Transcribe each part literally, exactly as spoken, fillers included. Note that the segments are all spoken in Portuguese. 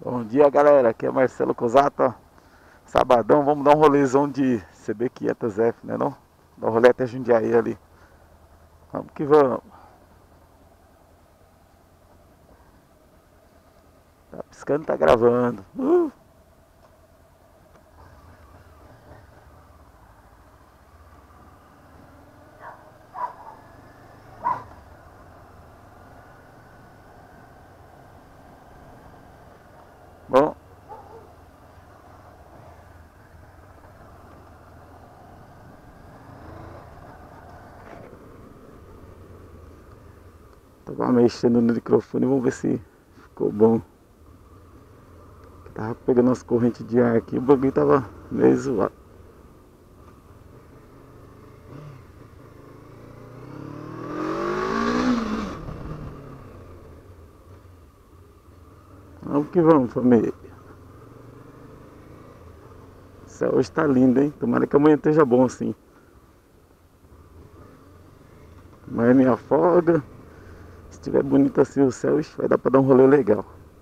Bom dia, galera, aqui é Marcelo Cosata. Sabadão, vamos dar um rolezão de C B quinhentos F, né não? Dar um rolê até Jundiaí ali. Vamos que vamos. Tá piscando, tá gravando. Uh! Bom, tava mexendo no microfone, vamos ver se ficou bom. Tava pegando as correntes de ar aqui, o bagulho tava meio zoado. Vamos que vamos, família. O céu hoje tá lindo, hein? Tomara que amanhã esteja bom assim. Amanhã é minha folga. Se estiver bonito assim o céu, vai dar pra dar um rolê legal.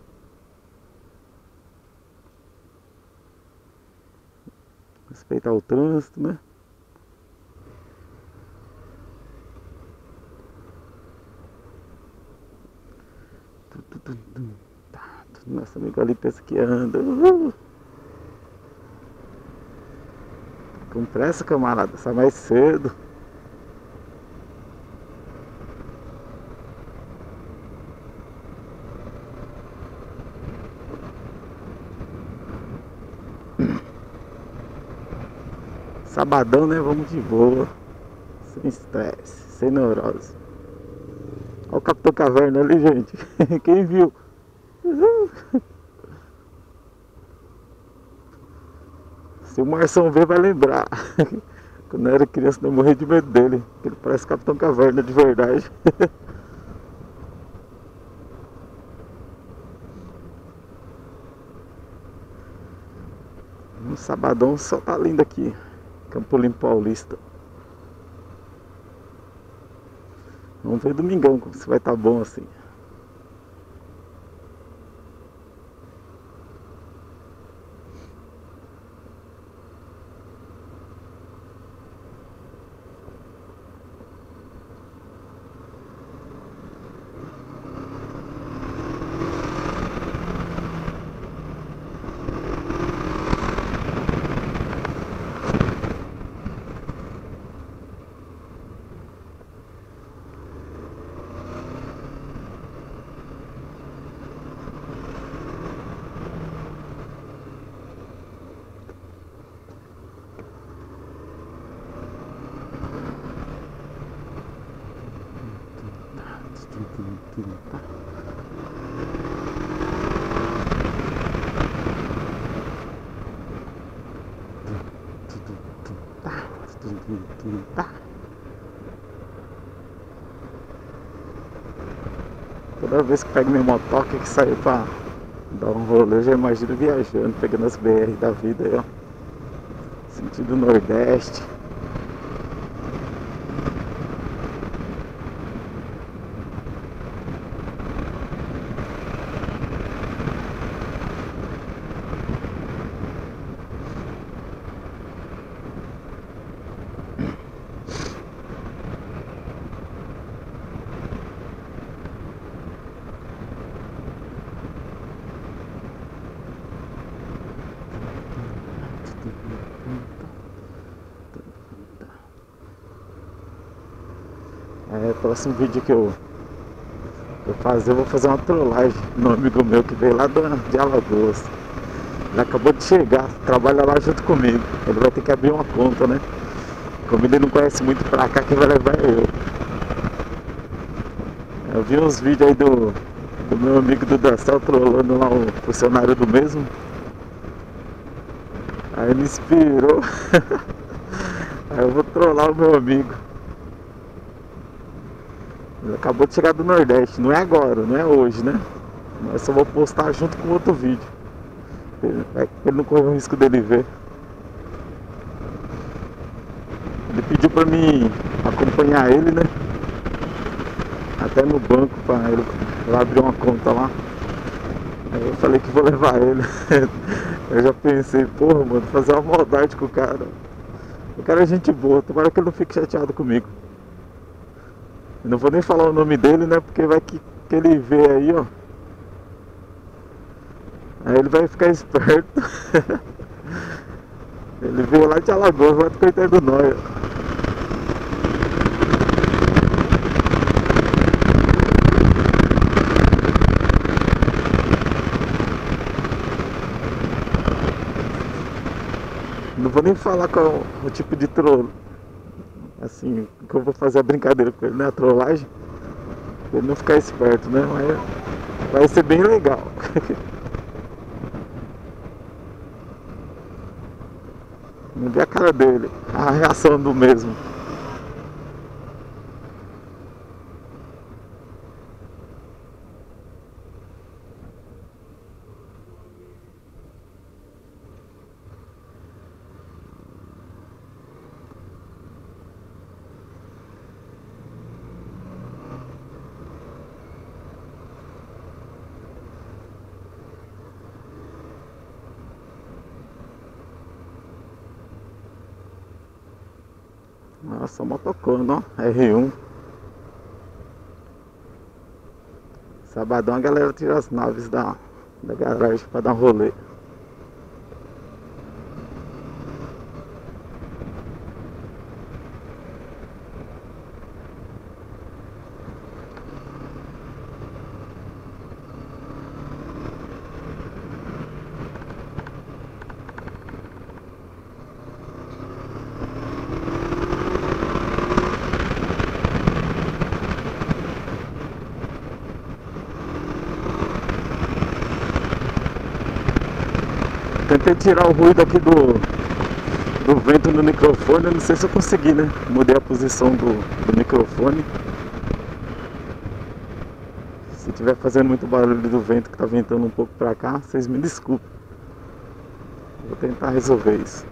Respeitar o trânsito, né? Nossa amiga ali pensa que anda. Uhul. Com pressa, camarada, sai mais cedo. Sabadão, né? Vamos de boa. Sem estresse, sem neurose. Olha o Capitão Caverna ali, gente. Quem viu? Uhul. Se o Marção ver, vai lembrar. Quando eu era criança, eu morri de medo dele. Ele parece Capitão Caverna de verdade. No sabadão, o sol tá lindo aqui. Campo Limpo Paulista. Vamos ver domingão se vai estar tá bom assim. Toda vez que pego meu motoca que saiu pra dar um rolê, eu já imagino viajando, pegando as B R da vida aí, ó. Sentido Nordeste. É, o próximo vídeo que eu vou fazer, eu vou fazer uma trollagem no amigo meu que veio lá de Alagoas. Ele acabou de chegar, trabalha lá junto comigo. Ele vai ter que abrir uma conta, né? Como ele não conhece muito pra cá, quem vai levar é eu. Eu vi uns vídeos aí do, do meu amigo do Dancel trollando lá o funcionário do mesmo. Aí me inspirou. Aí eu vou trollar o meu amigo. Ele acabou de chegar do Nordeste, não é agora, não é hoje, né? Mas só vou postar junto com outro vídeo. Ele, ele não corre o risco dele ver. Ele pediu pra mim acompanhar ele, né? Até no banco pra ele lá abrir uma conta lá. Aí eu falei que vou levar ele. Eu já pensei, porra, mano, fazer uma maldade com o cara. O cara é gente boa, tomara que ele não fique chateado comigo. Eu não vou nem falar o nome dele, né? Porque vai que, que ele vê aí, ó. Aí ele vai ficar esperto. Ele veio lá de Alagoas, lá do Coitado do Nóia. Não vou nem falar qual o tipo de troll, assim, que eu vou fazer a brincadeira com ele, né? A trollagem. Pra ele não ficar esperto, né? Mas vai ser bem legal. Não vi a cara dele, a reação do mesmo. Nossa, motocona, ó, R um. Sabadão a galera tira as naves da, da garagem pra dar um rolê. Tentei tirar o ruído aqui do, do vento no microfone, eu não sei se eu consegui, né? Mudei a posição do, do microfone. Se tiver fazendo muito barulho do vento que tá ventando um pouco pra cá, vocês me desculpem. Vou tentar resolver isso.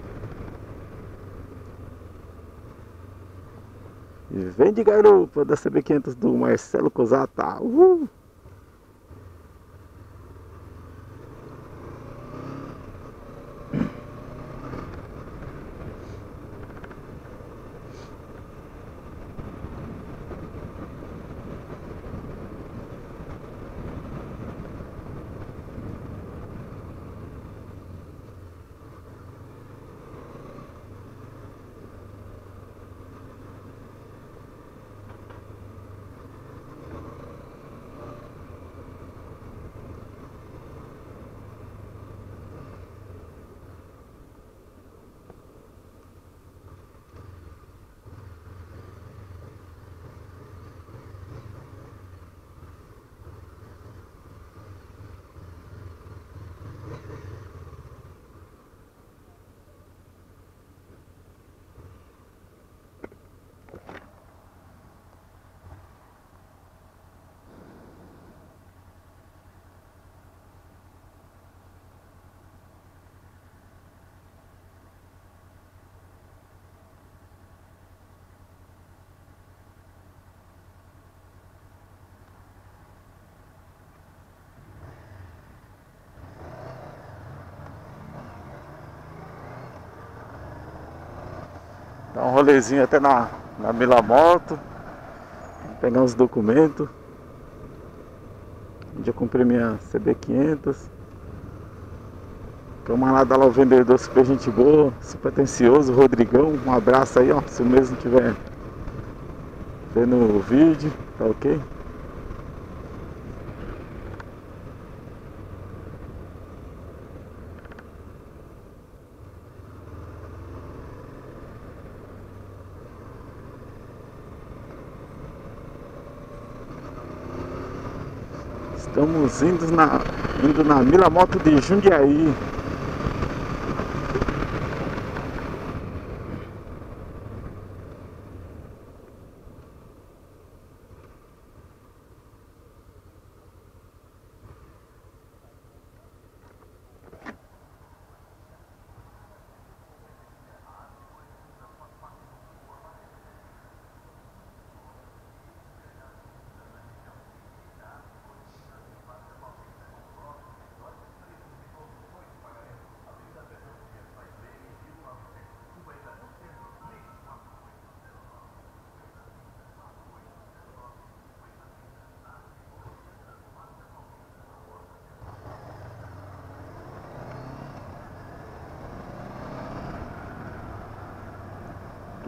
E vem de garupa da C B quinhentos do Marcelo Cosata. Uhul! Dar um rolezinho até na, na Milamoto, pegar uns documentos. Já comprei minha C B quinhentos. Camarada lá, o vendedor, super gente boa, super atencioso, Rodrigão, um abraço aí, ó, se o mesmo tiver vendo o vídeo, tá ok? Estamos indo na, indo na Milamoto de Jundiaí.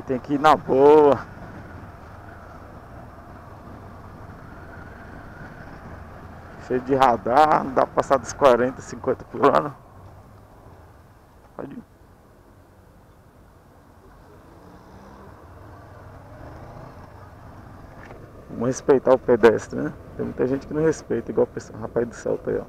tem que ir na boa. Cheio de radar, não dá pra passar dos quarenta, cinquenta por ano. Pode ir. Vamos respeitar o pedestre, né? Tem muita gente que não respeita, igual o rapaz do Celta aí, ó.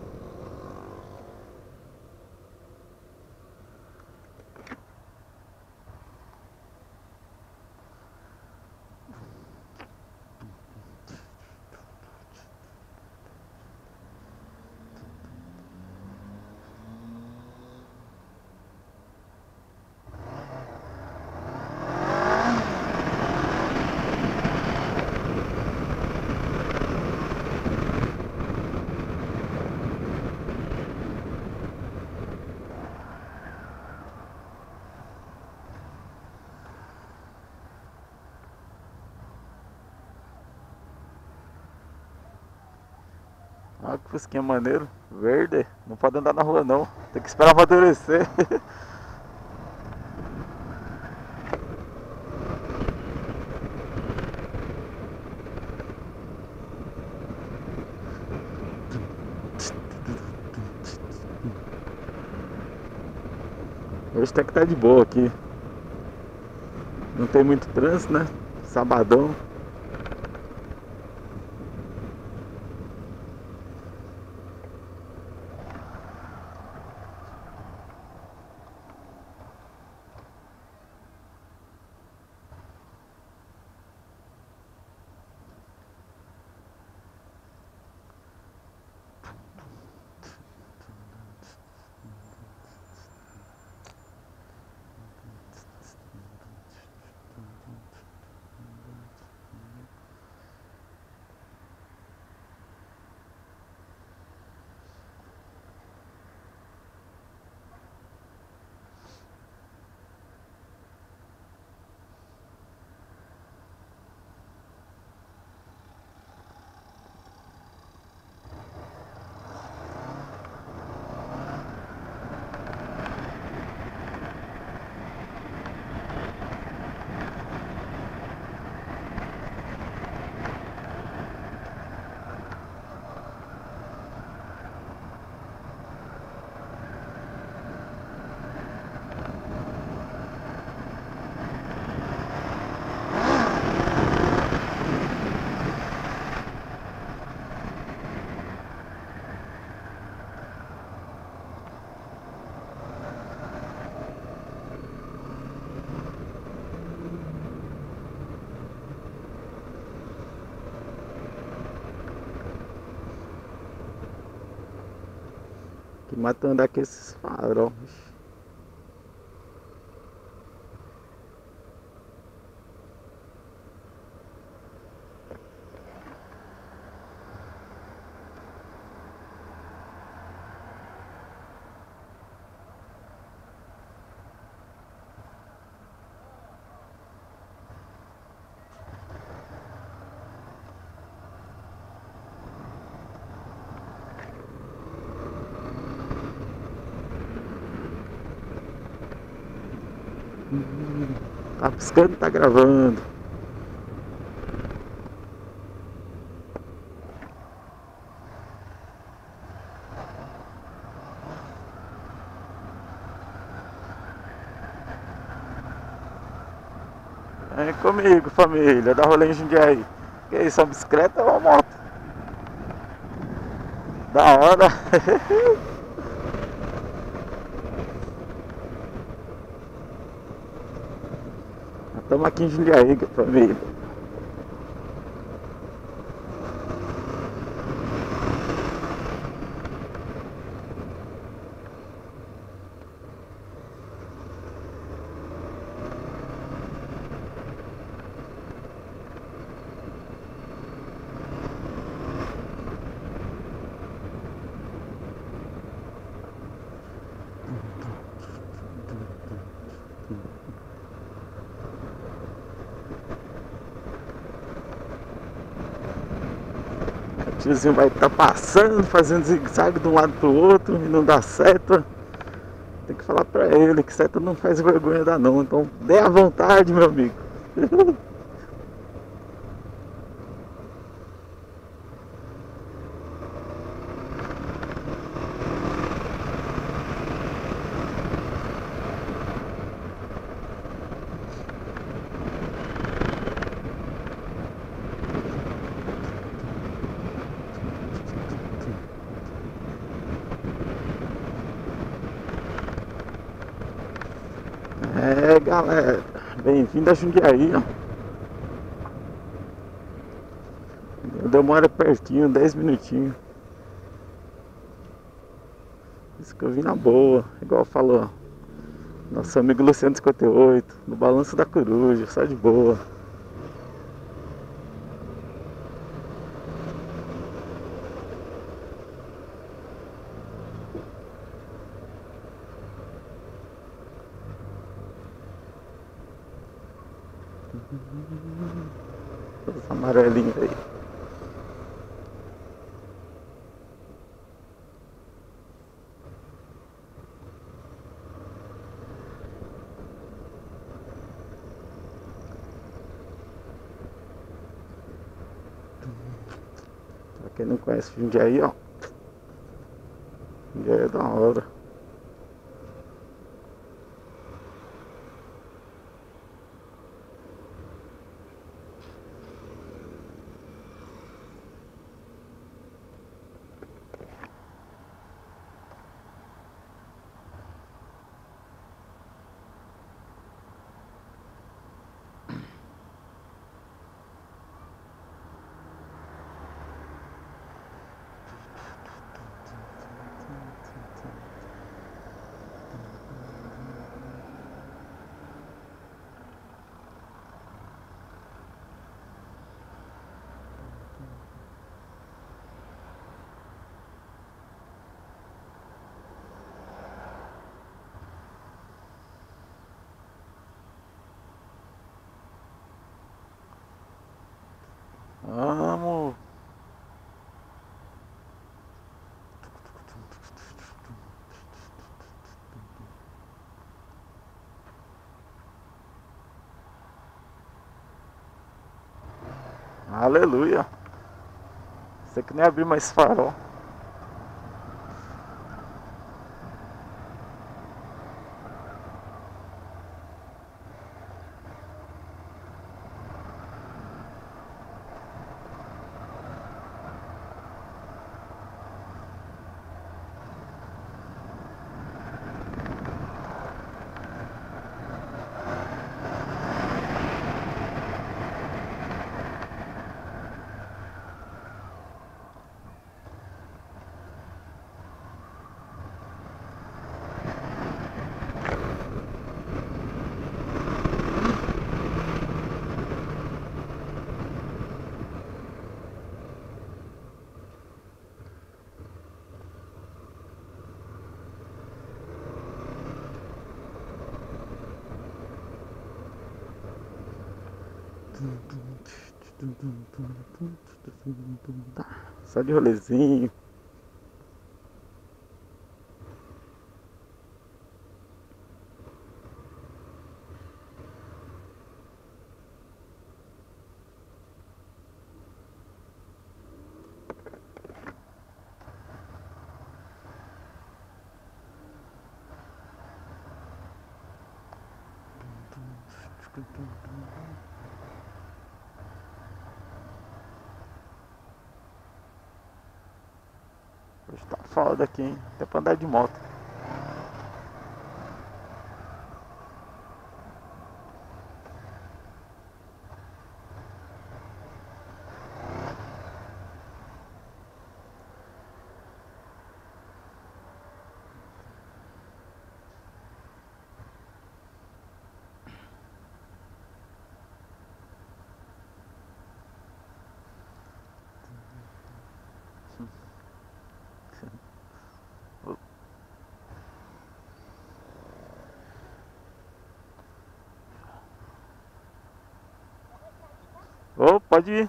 Olha que fusquinha maneiro, verde. Não pode andar na rua não, tem que esperar amadurecer. Hoje até que tá de boa aqui. Não tem muito trânsito, né? Sabadão. Que matando aqui esses farol. Tá piscando, tá gravando. Vem comigo, família, dá rolê em Jundiaí. Que isso, uma bicicleta ou uma moto? Da hora. Estamos aqui em Jundiaí, família. O tiozinho vai estar passando, fazendo zigue-zague de um lado pro outro e não dá certo. Tem que falar pra ele que seta não faz vergonha dar não. Então dê à vontade, meu amigo. É, galera, bem-vindo a Jundiaí, ó. Demora pertinho, dez minutinhos. Isso que eu vim na boa, igual falou nosso amigo Luciano cinquenta e oito, no Balanço da Coruja, só de boa. Os amarelinhos aí. Pra quem não conhece Jundiaí, ó. Jundiaí é da hora. Vamos. Aleluia. Você que nem abrir mais farol. Tá, só de rolezinho. Hoje tá foda aqui, hein? Até pra andar de moto. Ô, pode ir.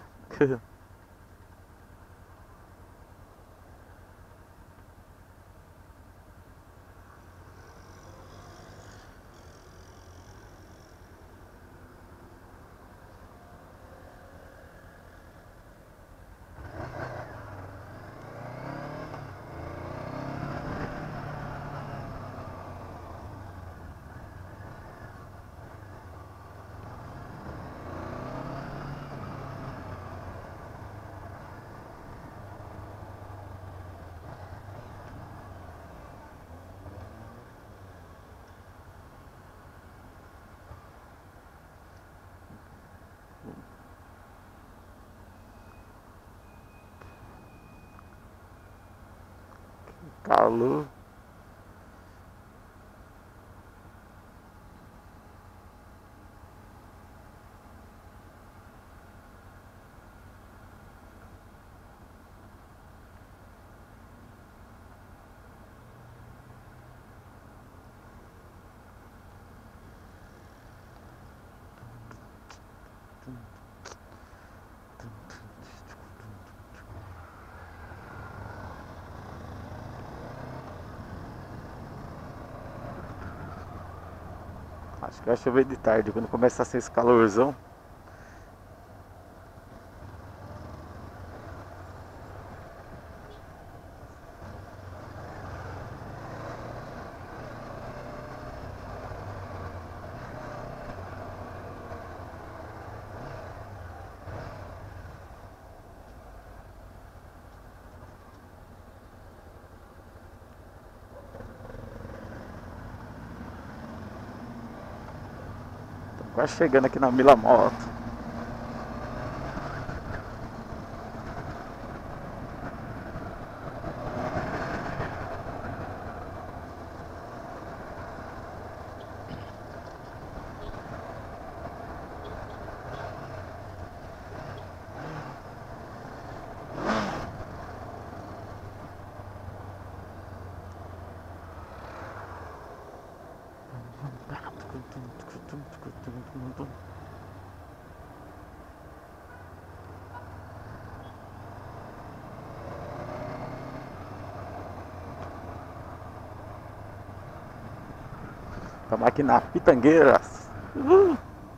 Calor. Acho que vai chover de tarde, quando começar a ser esse calorzão. Tô quase chegando aqui na Mila Moto. Estamos aqui na Pitangueiras. Uhul.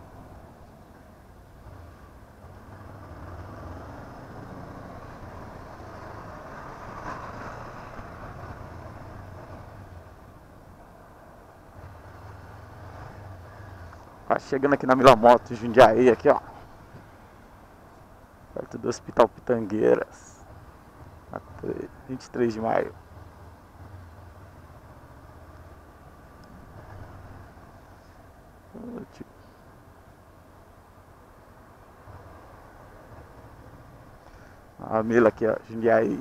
Quase chegando aqui na Mila Moto, Jundiaí, aqui ó. Perto do Hospital Pitangueiras. vinte e três de maio. A Mila aqui ó, Jundiaí.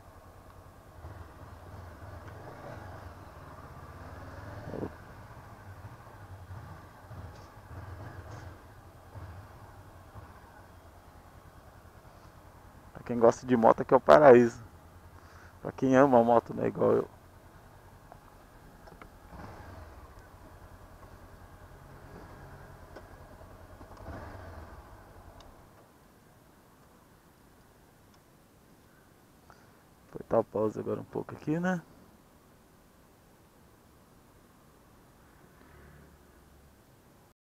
Pra quem gosta de moto aqui é o paraíso. Pra quem ama a moto, né, igual eu. Vou dar pausa agora um pouco aqui, né?